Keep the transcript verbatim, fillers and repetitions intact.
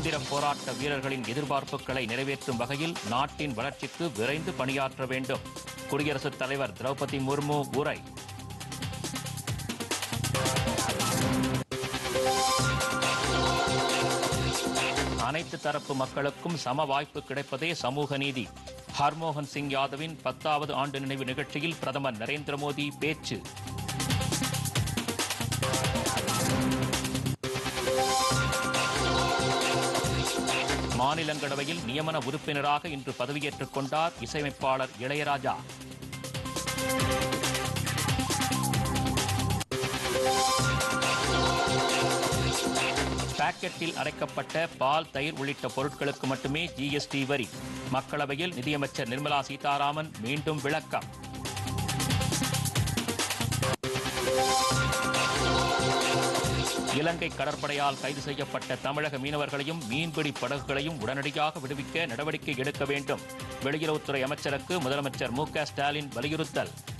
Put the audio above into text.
சுதந்திர போராட்ட வீரர்களின் எதிர்பார்ப்புகளை நிறைவேற்றும் வகையில் நாட்டின் வளர்ச்சிக்கு விரைந்து பணியாற்ற வேண்டும். குடியரசுத் தலைவர் திரௌபதி முர்மு உரை. அனைத்து தரப்பு மக்களுக்கும் சம வாய்ப்பு கிடைப்பதே சமூக நீதி. ஹர்மோகன் சிங் யாதவின் பத்தாவது ஆண்டு நினைவு நிகழ்ச்சியில் பிரதமர் நரேந்திர மோடி பேச்சு. மாநிலங்களவையில் நியமன உறுப்பினராக இன்று பதவியேற்றுக் கொண்டார் இசையமைப்பாளர் இளையராஜா. பாக்கெட்டில் அடைக்கப்பட்ட பால், தயிர் உள்ளிட்ட பொருட்களுக்கு மட்டுமே ஜிஎஸ்டி வரி. மக்களவையில் நிதியமைச்சர் நிர்மலா சீதாராமன் மீண்டும் விளக்கம். இலங்கை கடற்படையால் கைது செய்யப்பட்ட தமிழக மீனவர்களையும் மீன்பிடி படகுகளையும் உடனடியாக விடுவிக்க நடவடிக்கை எடுக்க வேண்டும். வெளியுறவுத்துறை அமைச்சருக்கு முதலமைச்சர் மு க ஸ்டாலின் வலியுறுத்தல்.